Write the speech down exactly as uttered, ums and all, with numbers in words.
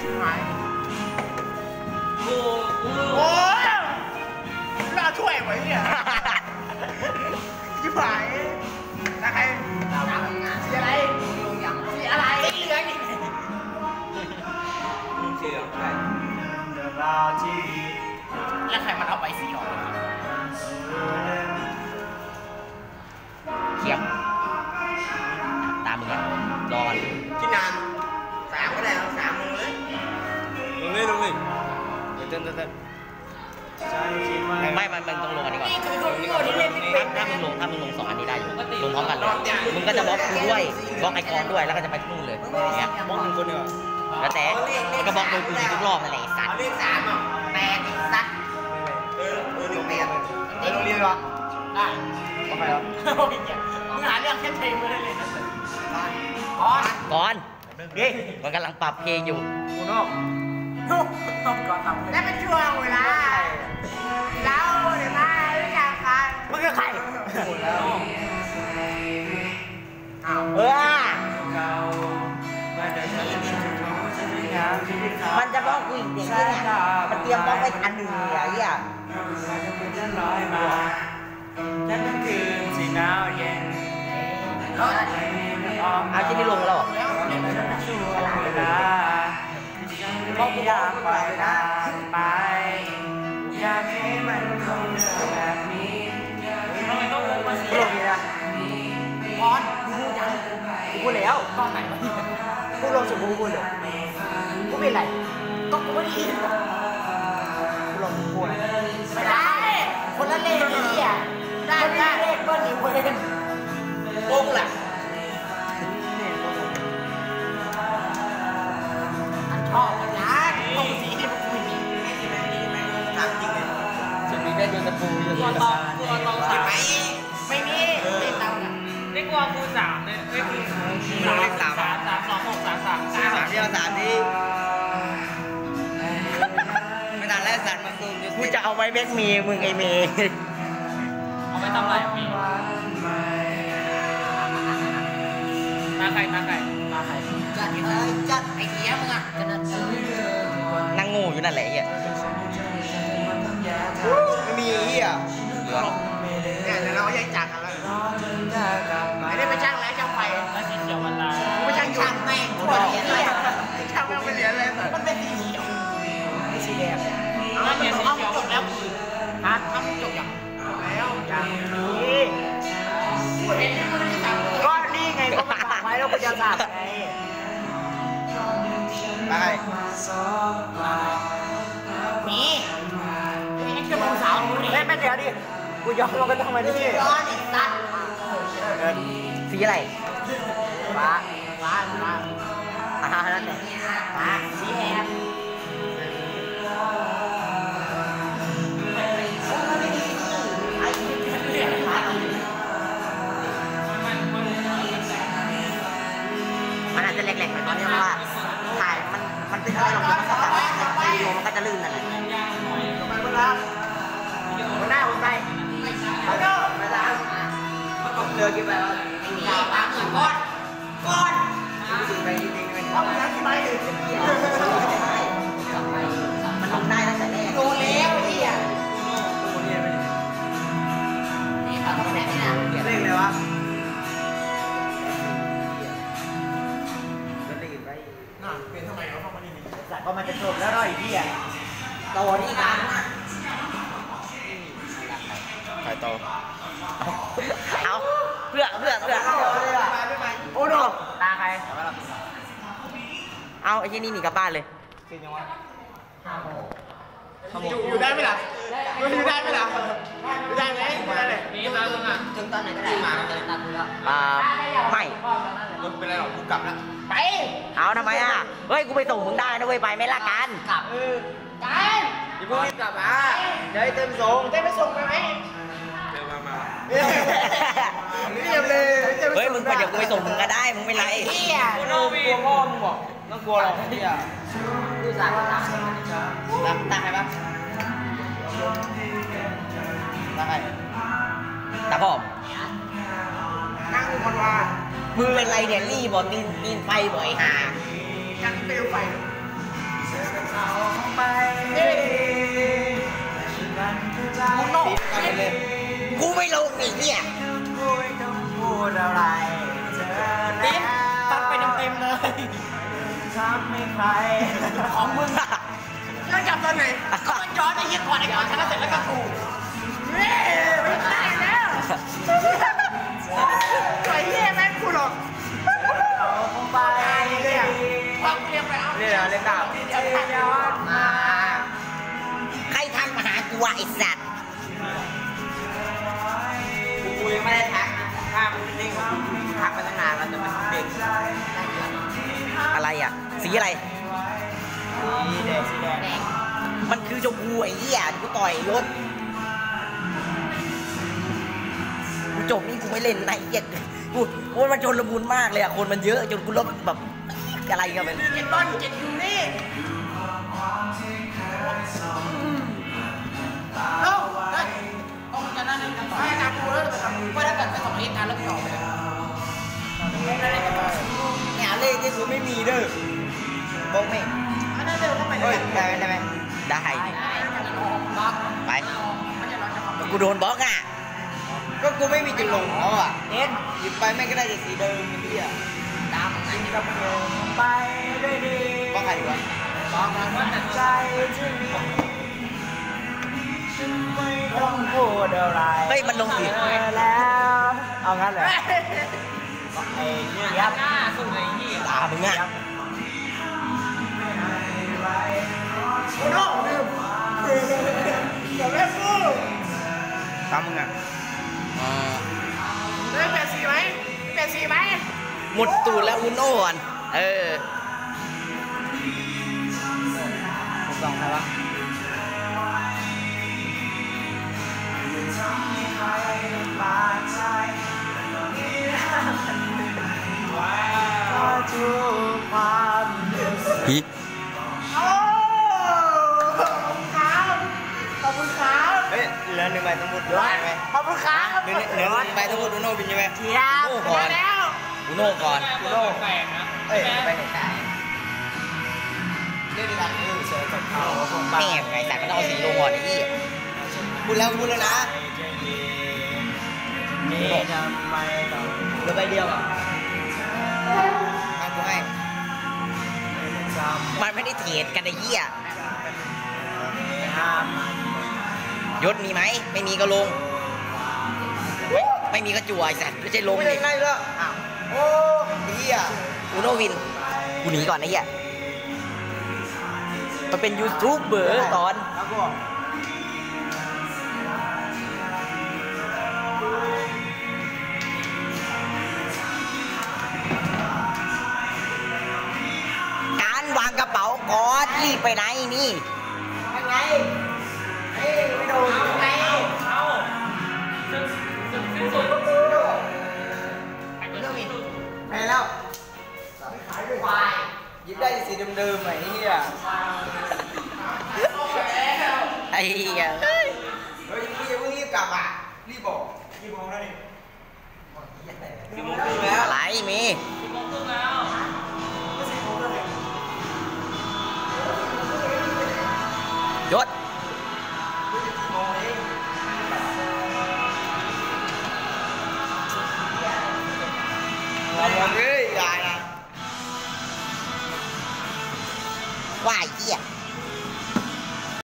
หายกูกูโอ้ยน่าช่วยไว้เนี่ยชิบหายนะใครสีอะไรสีอะไรสีเหลืองนี่สีเหลืองใครแล้วใครมันเอาไปสีออกเขียบตามมึงอะรอกินนานสามก็ได้สามมือเลยลงเลยลงเลยเดี๋ยวเต้นเต้นเต้นไม่มันมันต้องลงอันนี้ก่อนถ้ามึงลงถ้ามึงลงสองอันนี้ได้อยู่ลงพร้อมกันเลยมึงก็จะบล็อกกูด้วยบล็อกไอคอนด้วยแล้วก็จะไปนู่นเลยเนี่ยบล็อกหนึ่งคนเดียวแล้วแต่ก็บล็อกโดยกูทุกรอบนั่นแหละสัตว์เลขสามอ่ะแปดสัตว์เออเออหนึ่งแปดเออโรงเรียนวะได้ก็ไปแล้วมึงหาเรื่องแค่เพลงมาได้เลยนะก่อนก่อนเฮ้ยมันกำลังปรับเพลงอยู่กูนอกนุ๊กนุ๊กก่อนทำได้เป็นช่วงเวลาเราเดี๋ยวมารู้จักกันมึงคือใครหมดแล้วอ้าวเออมันจะบล็อกกูอีกเด็กเนี่ยมันเตรียมบล็อกไปอันหนึ่งอะไรอ่ะฉันเป็นคืนที่หนาวเย็นเอาที่นี่ลงแล้วก็อยากไปนะไปอยากให้มันคงเดินแบบนี้ทำไมต้องลงมาสิลงนี่นะพอนกูพูดยังกูพูดแล้วตอนไหนวะกูลงสุดกูพูดเลยกูเป็นไรก็กูไม่ได้ยินกูลงกูพูดไม่ได้คนละเลขนี่อ่ะได้ได้เลขก็หนีเว้นโป้งแหละชอบกันนะตรงสีที่มันมีไม่มีไม่มีไม่มีถามจริงเลยจะมีได้ดูตะปูอยู่ตัวตองตัวตองสามไม่มีไม่ตามกันนี่กลัวคูสามเนี่ยไม่คือเลขสามสามสามสองหกสามสามสามเดียวสามนี้ไม่ต่างแล้วสัตว์มาซูมกูจะเอาไว้แบ็กมีมึงไอเมย์เอาไปทำอะไรมีตาใครตาใครตาใครจัดเลยจัดไอ้เหี้ยมึงอ่ะนั่งงูอยู่นั่นแหละไอ้เหี้ยไม่มีไอ้เหี้ยเนี่ยเดี๋ยวเราแยกจากกันแล้วไม่ได้ไปช่างแล้วช่างไฟแล้วสีเขียวมันลายไม่ช่างช่างแม่งหัวเหรียญเลยช่างแม่งเป็นเหรียญเลยมันเป็นสีเขียวไม่สีแดงเอาเขียวสีเขียวจบแล้วฮะทำจบอย่างแล้วอย่างนี้ก็นี่ไงก็มาฝากไว้แล้วกูจะสับไงไปมีมีเอ็กซ์กับสาวนี่ไม่เดี๋ยวดิกูยอมเราก็ทำไมนี่ย้อนอีกสัตว์สีอะไรฟ้าฟ้าฟ้าอ่านั่นแหละฟ้าสีแดงมันอาจจะแหลกๆหน่อยตอนนี้เพราะว่าถ่ายมันมันเป็นอะไรหรอกมันก็จะวิดีโอมันก็จะลื่นนั่นแหละไปบนล่างบนหน้าบนไปไปเด้อไปล่างเรือกี่ใบวะไม่มีปลาหมื่นก้อนก้อนสี่ใบจริงๆเลยต้องมีกี่ใบถึงจะเกี่ยวมันลงได้ตั้งแต่แรกโดนแล้วไอ้เหี้ยโดนเนี่ยไปดินี่เขาต้องแน่นี่นะเล่นเลยวะเป็นทำไมเขาเข้ามาดีๆสัตว์ก็มันจะจบแล้วหน่อยพี่อ่ะโตนี่นะใครโตเอาเพื่อเพื่อเพื่อโอ้โหตาใครเอาไอ้ที่นี่หนีกลับบ้านเลยอยู่ได้ไหมล่ะอยู่ได้ไหมล่ะอยู่ได้ไหมอยู่ได้เลยนี่มามึงอ่ะถึงตอนไหนก็ได้มาเลยตัดกูแล้วอ่าไม่มึงเป็นไรหรอกกูกลับแล้วไปเอาทำไมอ่ะเฮ้ยกูไปส่งมึงได้นะเว้ยไปไม่ละกันกลับเออกันอย่าเพิ่งรีบกลับอ่ะเดี๋ยวเต็มส่งเต็มไปส่งไปไหมเต็มมามาเรียบเลยเฮ้ยมึงไปเดี๋ยวกูไปส่งมึงก็ได้มึงไม่ไรเฮียกูน้องกลัวพ่อมึงบอกต้องกลัวหรอกเฮียดูสายตาตาตาใครบ้างตาใครตาพ่อนั่งคนว่ามึงเป็นไรเนี่ยรีบบอกตีนตีนไฟบ่อยห่ายังเปลวไฟอีกเนี่ยพูดต้องพูดอะไรเจอแล้วตัดไปเต็มๆเลยทำไม่ใครของมึงแล้วจับตอนไหนก็มันย้อนไอ้ยี่ก่อนไอ้ก่อนชนะเสร็จแล้วก็กูเฮ้ยไม่ได้แล้วไอ้เหี้ยแม่งกูหรอกไปเนี่ยฟังเรียกไปเอาเรียกเรียกเก่าเดี๋ยวย้อนมาใครทักมาหากูไอ้สัตว์กูยังไม่ได้ทักถ้ามันเป็นนิ่งกูทักมาตั้งนานแล้วแต่มันเด็กอะไรอ่ะสีอะไรสีแดงสีแดงมันคือชมพูไอ้เหี้ยกูต่อยรถกูจบนี่กูไม่เล่นไอ้เหี้ยกูกูมันชนละมุนมากเลยอ่ะคนมันเยอะจนกูลบแบบอะไรกันไปเจ็ดต้นเจ็ดอยู่นี่ลงได้ต้องจะนั่นนี่ไปตามกูแล้วไปทำไปแล้วกันไปสองเหตุการณ์แล้วต่อไปเนี่ยเลขที่กูไม่มีเด้อบอกไม่อันนั้นเร็วเข้าไปได้ได้ไหมได้ไหมได้ไปกูโดนบล็อกอ่ะก็กูไม่มีจุดลงเขาอ่ะเอ็นหยิบไปแม่งก็ได้แต่สีเดิมไอ้เหี้ยดำกินกับเพลงไปได้ดีบล็อกใครดีวะบล็อกมันใจที่มีฉันไม่ต้องพูดอะไรเฮ้ยมันลงอีกแล้วเอางั้นเลยไอ้เหี้ยยับหน้าสุดไอ้เหี้ยตามึงอ่ะโอ้โหเดี๋ยวแม่ฟูตามมึงอ่ะได้แปดสี่ไหมแปดสี่ไหมหมดตูดแล้วอุโน่ก่อนเออหมดสองใครวะฮิขอบคุณครับเฮ้ยเหลือหนึ่งใบต้องพูดด้วยไหมขอบคุณครับเหลือเหลือหนึ่งใบต้องพูดอุโน่เป็นยังไงเทียบอุโน่ก่อนอุโน่ก่อนอุโน่แปลกนะเอ้ยไปไหนได้เล่นกันเออเสือกับเขาแม่ไงแต่ก็ต้องเอาสีลงก่อนนี่พูดแล้วพูดแล้วนะนี่ทำไมต้องเหลือใบเดียวอ่ะเอากูให้มันไม่ได้เทรดกันไอ้เหี้ยยศมีไหมไม่มีก็ลงไม่มีก็จั่วไอ้สัตว์ไม่ใช่ลงไม่ได้เลยอ้าวโอ้เหี้ยอุโนวินกูหนีก่อนไอ้เหี้ยมันเป็นยูทูบเบอร์ตอนการวางกระเป๋าก่อนรีบไปไหนนี่ยังไงเฮ้ยไม่โดนยังไงเอาสึกสึกสิ้นสุดไปแล้วหยิบได้สีเดิมๆไอ้เหี้ยไอ้เหี้ยเฮ้ยเฮ้ยมึงอย่าเพิ่งรีบกลับอ่ะรีบบอกกี่โมงแล้วนี่กี่โมงครึ่งแล้วอะไรมีกี่โมงครึ่งแล้วยศเฮ้ยยายนะว่าไอ้เหี้ย